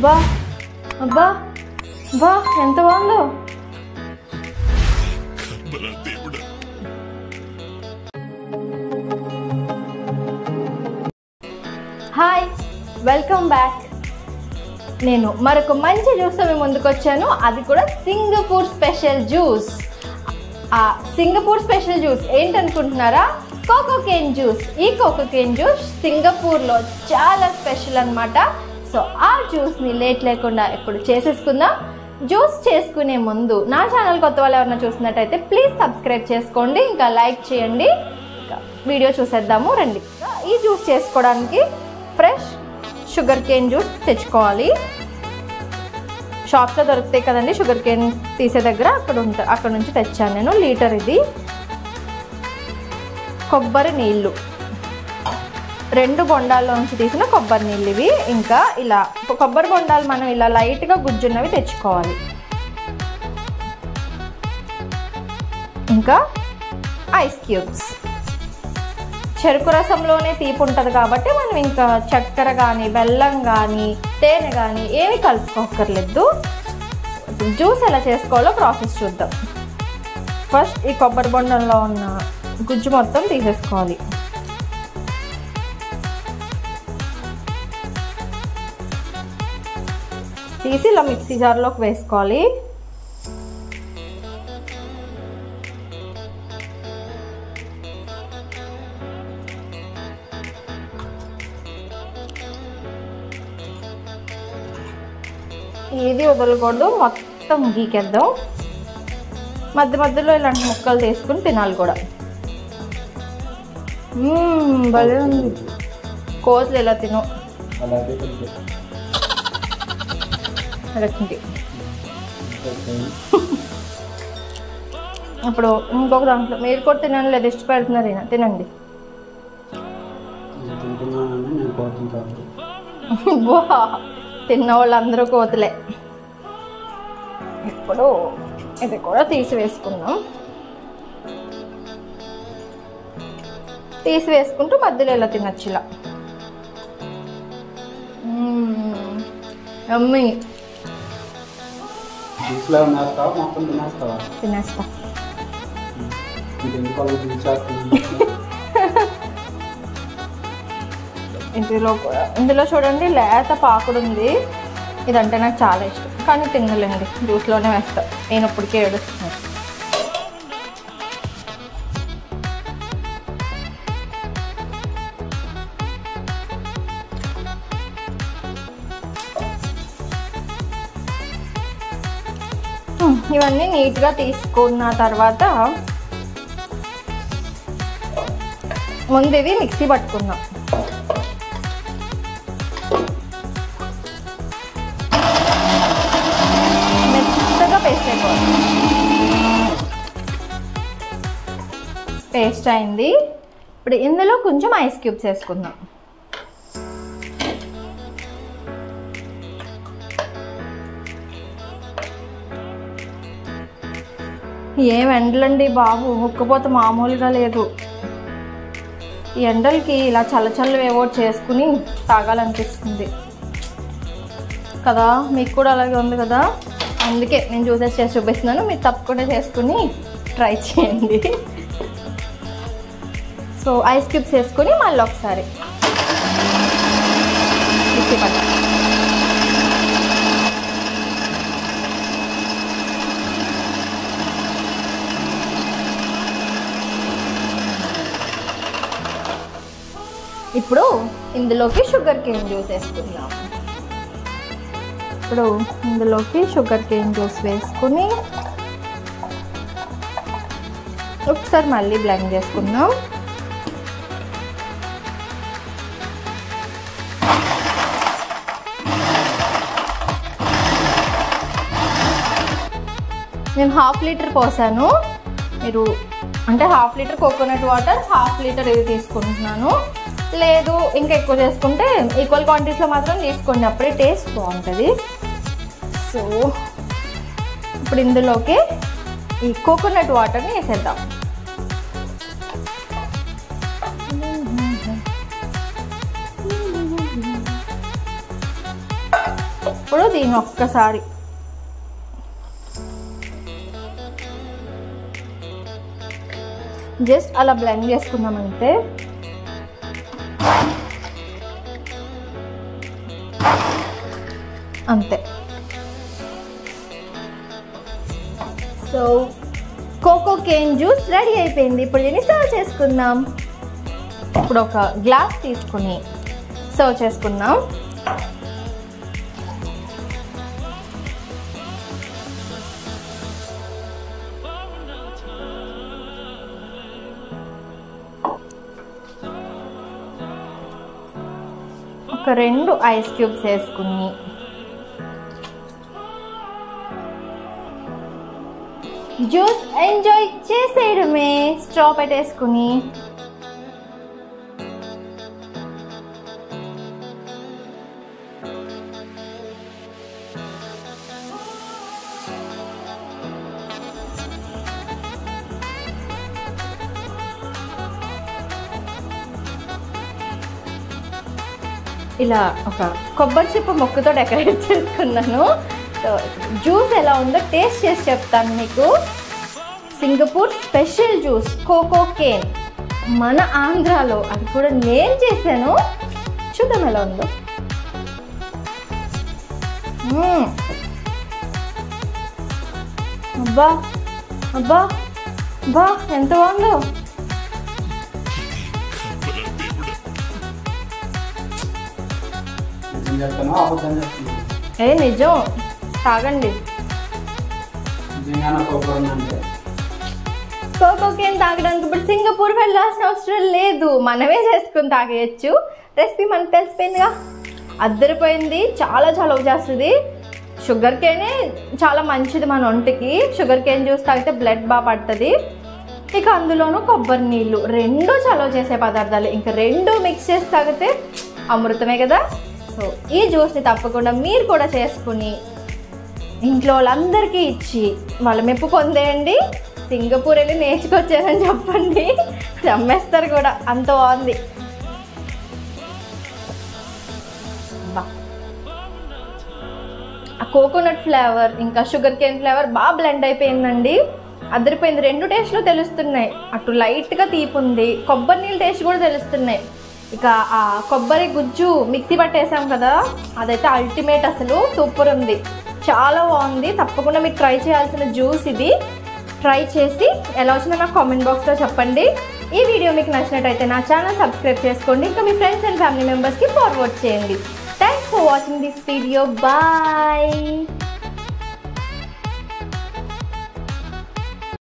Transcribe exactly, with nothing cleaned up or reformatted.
అబ్బా అబ్బా అబ్బా ఎంత బాగుందో. Hi, welcome back. నేను మరొక మంచి జ్యూస్తో మేము ముందుకు వచ్చాను. అది కూడా సింగపూర్ స్పెషల్ జ్యూస్. ఆ సింగపూర్ స్పెషల్ జ్యూస్ ఏంటనుకుంటున్నారా? Coco cane juice. ఈ కోకో కేన్ జ్యూస్ సింగపూర్లో చాలా స్పెషల్ అనమాట. సో ఆ జ్యూస్ని లేట్ లేకుండా ఇప్పుడు చేసేసుకుందాం. జ్యూస్ చేసుకునే ముందు నా ఛానల్ కొత్త వాళ్ళు ఎవరైనా చూసినట్టయితే ప్లీజ్ సబ్స్క్రైబ్ చేసుకోండి, ఇంకా లైక్ చేయండి. ఇంకా వీడియో చూసేద్దాము రండి. ఈ జ్యూస్ చేసుకోవడానికి ఫ్రెష్ షుగర్ కేన్ జ్యూస్ తెచ్చుకోవాలి. షాప్లో దొరుకుతాయి కదండి షుగర్ కేన్ తీసే దగ్గర, అక్కడ ఉంటా అక్కడ నుంచి తెచ్చాను నేను. లీటర్ ఇది. కొబ్బరి నీళ్ళు, రెండు బొండాల్లోంచి తీసిన కొబ్బరి నీళ్ళు ఇవి. ఇంకా ఇలా కొబ్బరి బొండాలు మనం ఇలా లైట్గా గుజ్జున్నవి తెచ్చుకోవాలి. ఇంకా ఐస్ క్యూబ్స్. చెరుకు రసంలోనే తీపి ఉంటుంది కాబట్టి మనం ఇంకా చక్కెర కానీ బెల్లం కానీ తేనె కానీ ఏమి కలుపుకోక్కర్లేదు. జ్యూస్ ఎలా చేసుకోవాలో ప్రాసెస్ చూద్దాం. ఫస్ట్ ఈ కొబ్బరి బొండంలో ఉన్న గుజ్జు మొత్తం తీసేసుకోవాలి. తీసి ఇలా మిక్సీ జార్లోకి వేసుకోవాలి. ఏది వదలకూడదు, మొత్తం గీకేద్దాం. మధ్య మధ్యలో ఇలాంటి ముక్కలు తీసుకుని తినాలి కూడా. భలే ఉంది. కోతులు ఎలా తిను అడగండి. ఇప్పుడు ఇంకొక దాంట్లో మీరు కూడా తినండి, లేదా ఇష్టపడుతున్నారు తినండి. తిన్న వాళ్ళందరూ కోతులే. ఇప్పుడు ఇది కూడా తీసి వేసుకుందాం. తీసి వేసుకుంటూ మధ్యలో ఇలా తినచ్చు. ఇలా అమ్మి తినేస్తా. ఇందులో కూడా ఇందులో చూడండి లేత పాకుడు ఉంది. ఇదంటే నాకు చాలా ఇష్టం, కానీ తినలేండి, జ్యూస్లోనే వేస్తా. నేను ఇప్పటికే ఏడుస్తున్నాను. ఇవన్నీ నీట్గా తీసుకున్న తర్వాత ముందు ఇవి మిక్సీ పట్టుకుందాం. మెత్తగా పేస్ట్ అయిపోవాలి. పేస్ట్ అయింది. ఇప్పుడు ఇందులో కొంచెం ఐస్ క్యూబ్స్ వేసుకుందాం. ఏం ఎండలండి బాబు, ఉక్కపోతే మామూలుగా లేదు. ఈ ఎండలకి ఇలా చల్ల చల్లవి ఏవో చేసుకుని తాగాలనిపిస్తుంది కదా. మీకు కూడా అలాగే ఉంది కదా, అందుకే నేను జ్యూసెస్ చేసి చూపిస్తున్నాను. మీరు తప్పకుండా చేసుకుని ట్రై చేయండి. సో ఐస్ క్యూబ్స్ వేసుకొని మళ్ళీ ఒకసారి మిక్సీ పట్టాలి. ఇప్పుడు ఇందులోకి షుగర్ కేన్ జ్యూస్ వేసుకుందాం. ఇప్పుడు ఇందులోకి షుగర్ కేన్ జ్యూస్ వేసుకుని ఒకసారి మళ్ళీ బ్లెండ్ చేసుకుందాం. నేను హాఫ్ లీటర్ పోసాను. మీరు అంటే half litre coconut water, half litre ఇది తీసుకుంటున్నాను. లేదు ఇంకా ఎక్కువ చేసుకుంటే ఈక్వల్ క్వాంటిటీస్లో మాత్రం తీసుకోండి, అప్పుడే టేస్ట్ బాగుంటుంది. సో ఇప్పుడు ఇందులోకి ఈ కోకోనట్ వాటర్ని వేసేద్దాం. ఇప్పుడు దీన్ని ఒక్కసారి జస్ట్ అలా బ్లెండ్ చేసుకుందాం అంతే. అంతే. So coco cane juice ready అయిపోయింది. ఇప్పుడు దీన్ని సర్వ్ చేసుకుందాం. ఇప్పుడు ఒక గ్లాస్ తీసుకుని సర్వ్ చేసుకుందాం. ఒక రెండు ఐస్ క్యూబ్స్ వేసుకుని జ్యూస్ ఎంజాయ్ చేసేయడమే. స్ట్రా పెట్టేసుకుని ఇలా ఒక కొబ్బరి చిప్ప మొక్కతో డెకరేట్ చేసుకున్నాను. సో జ్యూస్ ఎలా ఉందో టేస్ట్ చేసి చెప్తాను మీకు. Singapore special juice coco cane, మన ఆంధ్రాలో, అది కూడా నేను చేశాను. చూద్దాం ఎలా ఉందో. అబ్బా అబ్బా అబ్బా ఎంత బాగుందో. ఏ నిజం, తాగండి. కోకో కేన్ తాగడానికి ఇప్పుడు సింగపూర్ వెళ్ళాల్సిన అవసరం లేదు, మనమే చేసుకుని తాగేయచ్చు. రెసిపీ మనకు తెలిసిపోయిందిగా, అద్దరిపోయింది. చాలా చలవ చేస్తుంది. షుగర్ కేనే చాలా మంచిది మన ఒంటికి. షుగర్ కేన్ జ్యూస్ తాగితే బ్లడ్ బాగా పడుతుంది. ఇక అందులోనూ కొబ్బరి నీళ్ళు, రెండు చలవ చేసే పదార్థాలు. ఇంకా రెండు మిక్స్ చేసి తాగితే అమృతమే కదా. సో ఈ జ్యూస్ని తప్పకుండా మీరు కూడా చేసుకుని ఇంట్లో వాళ్ళందరికీ ఇచ్చి వాళ్ళ మెప్పు పొందేయండి. సింగపూర్ వెళ్ళి నేర్చుకొచ్చానని చెప్పండి, అమ్మేస్తారు కూడా, అంత బాగుంది. బా ఆ కోకోనట్ ఫ్లేవర్ ఇంకా షుగర్ కేన్ ఫ్లేవర్ బాగా బ్లెండ్ అయిపోయిందండి. అదిరిపోయింది. రెండు టేస్ట్లు తెలుస్తున్నాయి. అటు లైట్గా తీపి ఉంది, కొబ్బరి నీళ్ళ టేస్ట్ కూడా తెలుస్తున్నాయి. ఇక ఆ కొబ్బరి గుజ్జు మిక్సీ పట్టేసాం కదా, అదైతే అల్టిమేట్, అసలు సూపర్ ఉంది, చాలా బాగుంది. తప్పకుండా మీరు ట్రై చేయాల్సిన జ్యూస్ ఇది. ట్రై చేసి ఎలా వచ్చినా నాకు కామెంట్ బాక్స్లో చెప్పండి. ఈ వీడియో మీకు నచ్చినట్టయితే నా ఛానల్ సబ్స్క్రైబ్ చేసుకోండి. ఇంకా మీ ఫ్రెండ్స్ అండ్ ఫ్యామిలీ మెంబర్స్కి ఫార్వర్డ్ చేయండి. Thanks for watching this video. Bye.